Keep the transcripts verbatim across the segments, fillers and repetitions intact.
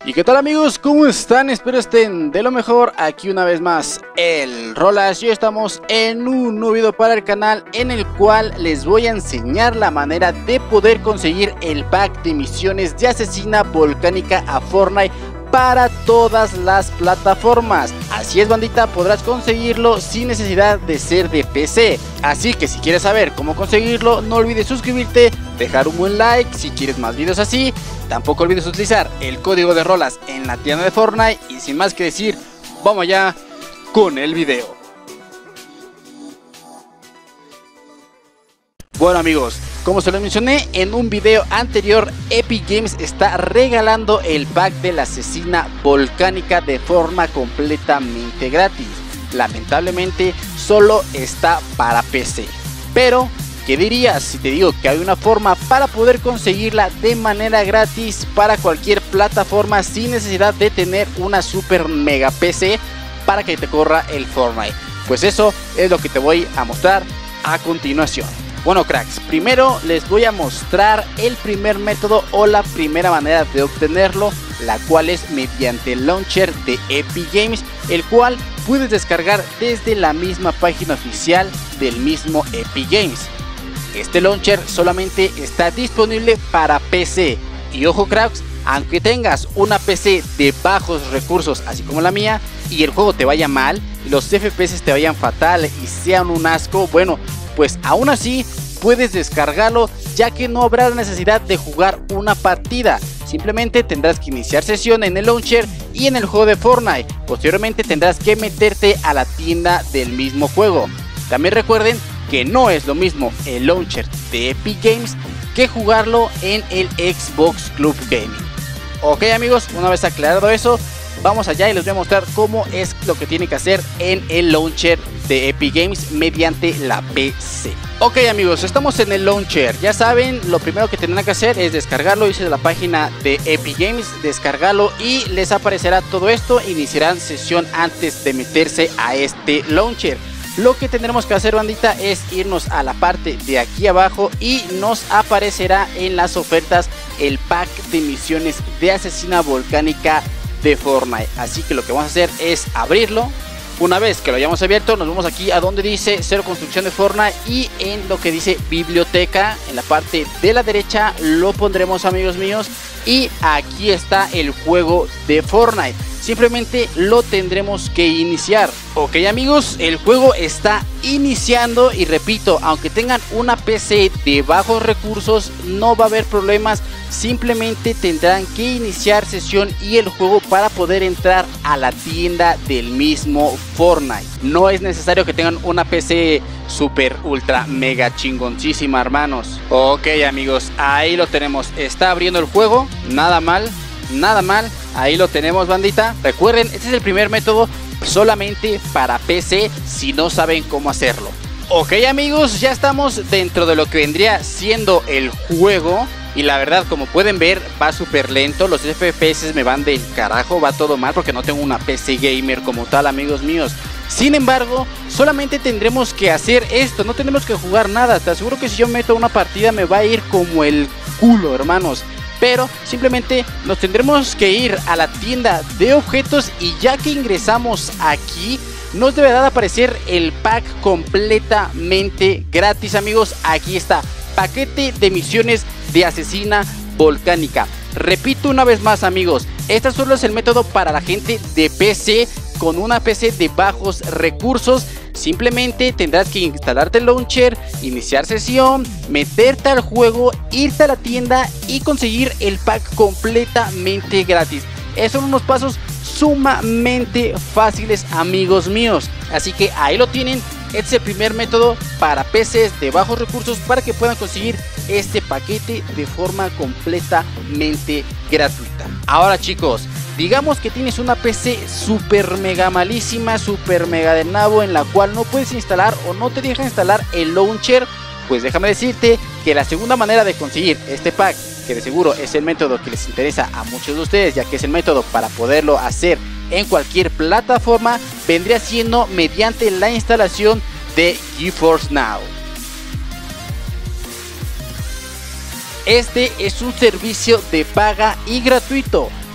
¿Y qué tal amigos? ¿Cómo están? Espero estén de lo mejor. Aquí una vez más el Rolas. Y hoy estamos en un nuevo video para el canal, en el cual les voy a enseñar la manera de poder conseguir el pack de misiones de asesina volcánica a Fortnite para todas las plataformas. Así es, bandita, podrás conseguirlo sin necesidad de ser de P C. Así que si quieres saber cómo conseguirlo, no olvides suscribirte, dejar un buen like si quieres más videos así. Tampoco olvides utilizar el código de Rolas en la tienda de Fortnite. Y sin más que decir, vamos ya con el video. Bueno amigos, como se lo mencioné en un video anterior, Epic Games está regalando el pack de la asesina volcánica de forma completamente gratis. Lamentablemente solo está para P C. Pero, ¿qué dirías si te digo que hay una forma para poder conseguirla de manera gratis para cualquier plataforma sin necesidad de tener una super mega P C para que te corra el Fortnite? Pues eso es lo que te voy a mostrar a continuación. Bueno cracks, primero les voy a mostrar el primer método o la primera manera de obtenerlo, la cual es mediante el launcher de Epic Games, el cual puedes descargar desde la misma página oficial del mismo Epic Games. Este launcher solamente está disponible para P C y ojo cracks, aunque tengas una P C de bajos recursos así como la mía y el juego te vaya mal y los F P S te vayan fatal y sean un asco, bueno, pues aún así puedes descargarlo, ya que no habrá necesidad de jugar una partida. Simplemente tendrás que iniciar sesión en el launcher y en el juego de Fortnite. Posteriormente tendrás que meterte a la tienda del mismo juego. También recuerden que no es lo mismo el launcher de Epic Games que jugarlo en el Xbox Club Gaming. Ok amigos, una vez aclarado eso, vamos allá y les voy a mostrar cómo es lo que tienen que hacer en el launcher de Epic Games mediante la P C. Ok amigos, estamos en el launcher. Ya saben, lo primero que tendrán que hacer es descargarlo. Hice de la página de Epic Games, descargarlo y les aparecerá todo esto. Iniciarán sesión antes de meterse a este launcher. Lo que tendremos que hacer, bandita, es irnos a la parte de aquí abajo y nos aparecerá en las ofertas el pack de misiones de asesina volcánica de Fortnite. Así que lo que vamos a hacer es abrirlo. Una vez que lo hayamos abierto, nos vamos aquí a donde dice cero construcción de Fortnite y en lo que dice biblioteca, en la parte de la derecha lo pondremos, amigos míos, y aquí está el juego de Fortnite. Simplemente lo tendremos que iniciar. Ok amigos, el juego está iniciando y repito, aunque tengan una P C de bajos recursos no va a haber problemas. Simplemente tendrán que iniciar sesión y el juego para poder entrar a la tienda del mismo Fortnite. No es necesario que tengan una P C super ultra mega chingoncísima, hermanos. Ok amigos, ahí lo tenemos. Está abriendo el juego, nada mal, nada mal. Ahí lo tenemos, bandita. Recuerden, este es el primer método solamente para P C si no saben cómo hacerlo. Ok amigos, ya estamos dentro de lo que vendría siendo el juego. Y la verdad, como pueden ver, va súper lento. Los F P S me van del carajo, va todo mal porque no tengo una P C gamer como tal, amigos míos. Sin embargo, solamente tendremos que hacer esto, no tenemos que jugar nada. Te aseguro que si yo meto una partida me va a ir como el culo, hermanos. Pero simplemente nos tendremos que ir a la tienda de objetos y ya que ingresamos aquí, nos deberá de aparecer el pack completamente gratis, amigos. Aquí está, paquete de misiones de asesina volcánica. Repito una vez más, amigos, este solo es el método para la gente de P C con una P C de bajos recursos. Simplemente tendrás que instalarte el launcher, iniciar sesión, meterte al juego, irte a la tienda y conseguir el pack completamente gratis. Esos son unos pasos sumamente fáciles, amigos míos. Así que ahí lo tienen. Este es el primer método para P Cs de bajos recursos para que puedan conseguir este paquete de forma completamente gratuita. Ahora chicos, digamos que tienes una P C super mega malísima, super mega de nabo, en la cual no puedes instalar o no te deja instalar el launcher. Pues déjame decirte que la segunda manera de conseguir este pack, que de seguro es el método que les interesa a muchos de ustedes, ya que es el método para poderlo hacer en cualquier plataforma, vendría siendo mediante la instalación de GeForce Now. Este es un servicio de paga y gratuito.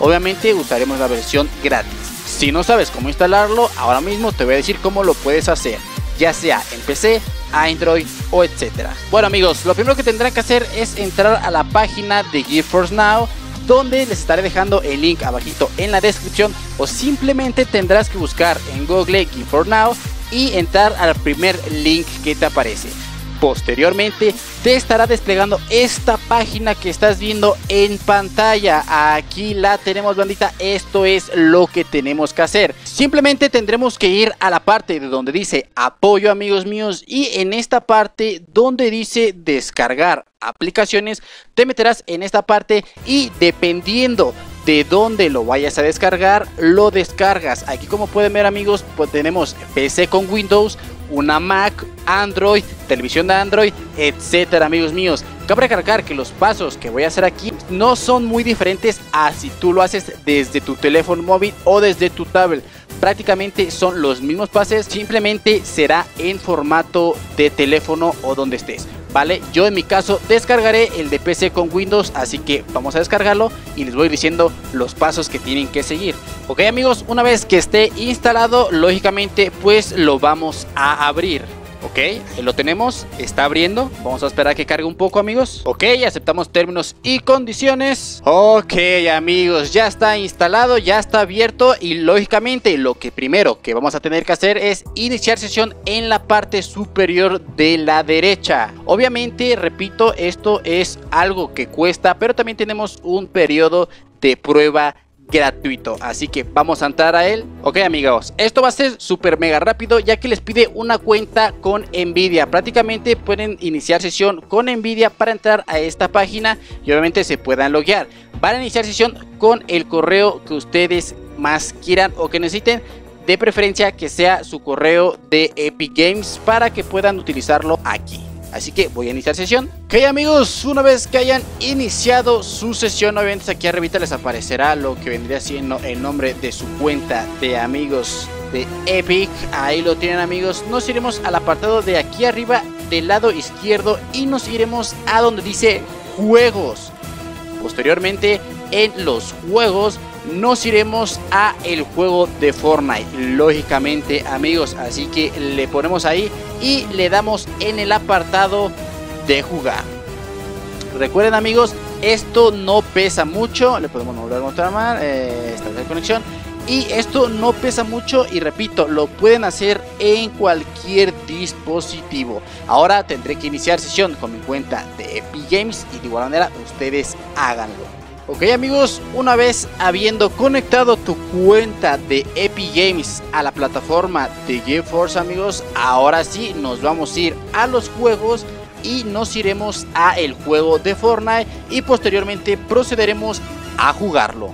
Obviamente usaremos la versión gratis. Si no sabes cómo instalarlo, ahora mismo te voy a decir cómo lo puedes hacer, ya sea en P C, Android o etcétera. Bueno amigos, lo primero que tendrán que hacer es entrar a la página de GeForce Now, donde les estaré dejando el link abajito en la descripción, o simplemente tendrás que buscar en Google GeForce Now y entrar al primer link que te aparece. Posteriormente te estará desplegando esta página que estás viendo en pantalla. Aquí la tenemos, bandita. Esto es lo que tenemos que hacer. Simplemente tendremos que ir a la parte de donde dice apoyo, amigos míos, y en esta parte donde dice descargar aplicaciones, te meterás en esta parte y dependiendo de dónde lo vayas a descargar, lo descargas. Aquí, como pueden ver, amigos, pues tenemos P C con Windows, una Mac, Android, televisión de Android, etcétera, amigos míos. Cabe recalcar que los pasos que voy a hacer aquí no son muy diferentes a si tú lo haces desde tu teléfono móvil o desde tu tablet. Prácticamente son los mismos pasos, simplemente será en formato de teléfono o donde estés, ¿vale? Yo en mi caso descargaré el de P C con Windows, así que vamos a descargarlo y les voy diciendo los pasos que tienen que seguir. Ok amigos, una vez que esté instalado, lógicamente pues lo vamos a abrir. Ok, ahí lo tenemos, está abriendo. Vamos a esperar a que cargue un poco, amigos. Ok, aceptamos términos y condiciones. Ok amigos, ya está instalado, ya está abierto. Y lógicamente lo que primero que vamos a tener que hacer es iniciar sesión en la parte superior de la derecha. Obviamente, repito, esto es algo que cuesta, pero también tenemos un periodo de prueba gratuito, así que vamos a entrar a él. Ok amigos, esto va a ser súper mega rápido, ya que les pide una cuenta con Nvidia. Prácticamente pueden iniciar sesión con Nvidia para entrar a esta página y obviamente se puedan loguear. Van a iniciar sesión con el correo que ustedes más quieran o que necesiten, de preferencia que sea su correo de Epic Games para que puedan utilizarlo aquí. Así que voy a iniciar sesión. Ok amigos, una vez que hayan iniciado su sesión, obviamente aquí arribita les aparecerá lo que vendría siendo el nombre de su cuenta de amigos de Epic. Ahí lo tienen, amigos. Nos iremos al apartado de aquí arriba del lado izquierdo y nos iremos a donde dice juegos. Posteriormente, en los juegos nos iremos a el juego de Fortnite, lógicamente, amigos. Así que le ponemos ahí y le damos en el apartado de jugar. Recuerden, amigos, esto no pesa mucho. Le podemos volver a mostrar más eh, esta conexión. Y esto no pesa mucho y repito, lo pueden hacer en cualquier dispositivo. Ahora tendré que iniciar sesión con mi cuenta de Epic Games y de igual manera ustedes háganlo. Ok amigos, una vez habiendo conectado tu cuenta de Epic Games a la plataforma de GeForce, amigos, ahora sí nos vamos a ir a los juegos y nos iremos a el juego de Fortnite y posteriormente procederemos a jugarlo.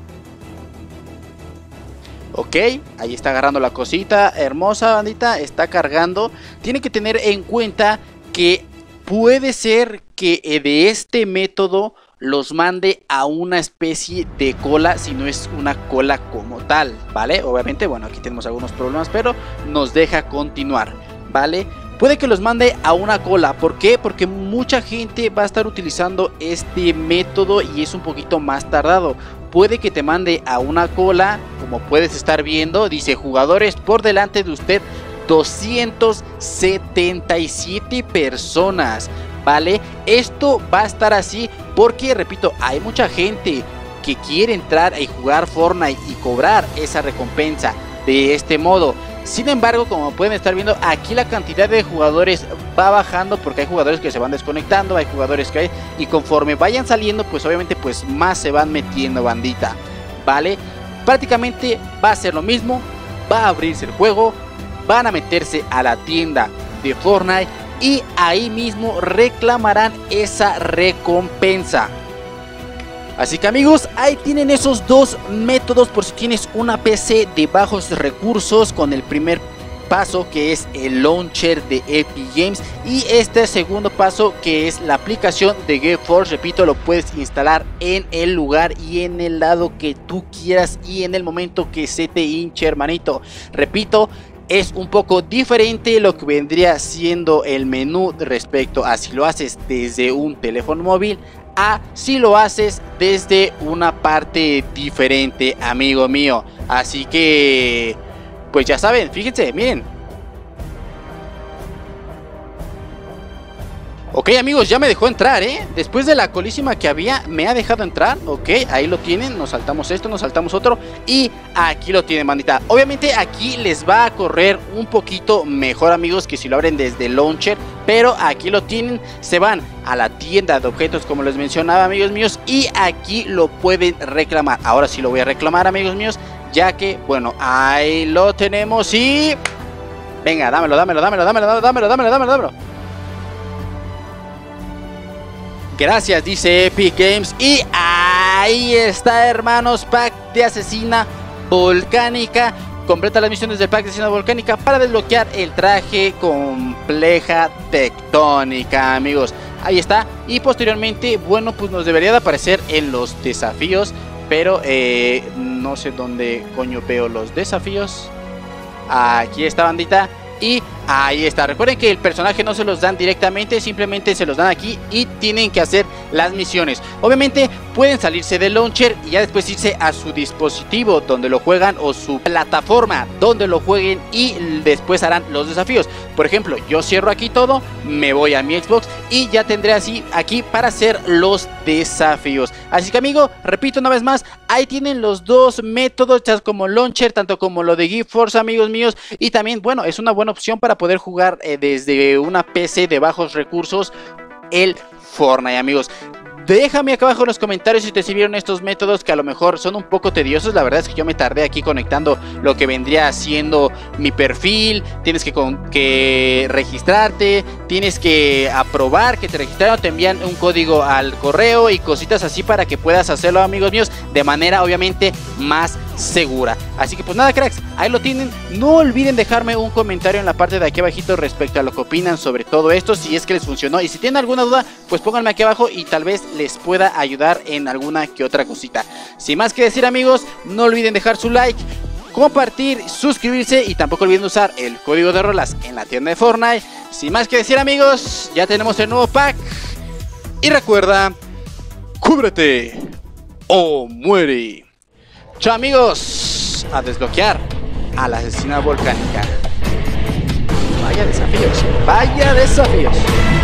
Ok, ahí está agarrando la cosita hermosa, bandita, está cargando. Tiene que tener en cuenta que puede ser que de este método los mande a una especie de cola, si no es una cola como tal, ¿vale? Obviamente, bueno, aquí tenemos algunos problemas, pero nos deja continuar, ¿vale? Puede que los mande a una cola. ¿Por qué? Porque mucha gente va a estar utilizando este método y es un poquito más tardado. Puede que te mande a una cola, como puedes estar viendo, dice jugadores por delante de usted, doscientas setenta y siete personas, ¿vale? Esto va a estar así porque, repito, hay mucha gente que quiere entrar y jugar Fortnite y cobrar esa recompensa de este modo. Sin embargo, como pueden estar viendo, aquí la cantidad de jugadores va bajando porque hay jugadores que se van desconectando, hay jugadores que hay, y conforme vayan saliendo, pues obviamente pues más se van metiendo, bandita, ¿vale? Prácticamente va a ser lo mismo, va a abrirse el juego, van a meterse a la tienda de Fortnite y ahí mismo reclamarán esa recompensa. Así que amigos, ahí tienen esos dos métodos por si tienes una P C de bajos recursos, con el primer paso que es el launcher de Epic Games y este segundo paso que es la aplicación de GeForce. Repito, lo puedes instalar en el lugar y en el lado que tú quieras y en el momento que se te hinche, hermanito. Repito, es un poco diferente lo que vendría siendo el menú respecto a si lo haces desde un teléfono móvil a si lo haces desde una parte diferente, amigo mío. Así que, pues ya saben, fíjense, miren. Ok, amigos, ya me dejó entrar, ¿eh? Después de la colísima que había, me ha dejado entrar. Ok, ahí lo tienen, nos saltamos esto, nos saltamos otro. Y aquí lo tienen, bandita. Obviamente aquí les va a correr un poquito mejor, amigos, que si lo abren desde el launcher. Pero aquí lo tienen, se van a la tienda de objetos, como les mencionaba, amigos míos. Y aquí lo pueden reclamar. Ahora sí lo voy a reclamar, amigos míos, ya que, bueno, ahí lo tenemos y... Venga, dámelo, dámelo, dámelo, dámelo, dámelo, dámelo, dámelo, dámelo. Gracias, dice Epic Games. Y ahí está, hermanos, pack de asesina volcánica. Completa las misiones del pack de asesina volcánica para desbloquear el traje compleja tectónica, amigos. Ahí está. Y posteriormente, bueno, pues nos debería de aparecer en los desafíos. Pero eh, no sé dónde coño veo los desafíos. Aquí está, bandita. Y ahí está. Recuerden que el personaje no se los dan directamente, simplemente se los dan aquí y tienen que hacer las misiones. Obviamente pueden salirse del launcher y ya después irse a su dispositivo donde lo juegan o su plataforma donde lo jueguen y después harán los desafíos. Por ejemplo, yo cierro aquí todo, me voy a mi Xbox y ya tendré así aquí para hacer los desafíos. Así que, amigo, repito una vez más, ahí tienen los dos métodos, ya como launcher, tanto como lo de GeForce, amigos míos. Y también, bueno, es una buena opción para poder jugar eh, desde una P C de bajos recursos el Fortnite, amigos. Déjame acá abajo en los comentarios si te sirvieron estos métodos, que a lo mejor son un poco tediosos. La verdad es que yo me tardé aquí conectando lo que vendría siendo mi perfil. Tienes que, con, que registrarte, tienes que aprobar que te registraron, te envían un código al correo y cositas así para que puedas hacerlo, amigos míos, de manera obviamente más segura. Así que pues nada, cracks, ahí lo tienen. No olviden dejarme un comentario en la parte de aquí abajito respecto a lo que opinan sobre todo esto, si es que les funcionó, y si tienen alguna duda, pues pónganme aquí abajo y tal vez les pueda ayudar en alguna que otra cosita. Sin más que decir, amigos, no olviden dejar su like, compartir, suscribirse y tampoco olviden usar el código de rolas en la tienda de Fortnite. Sin más que decir, amigos, ya tenemos el nuevo pack y recuerda, cúbrete o muere. Chao, amigos, a desbloquear a la asesina volcánica. Vaya desafíos, vaya desafíos.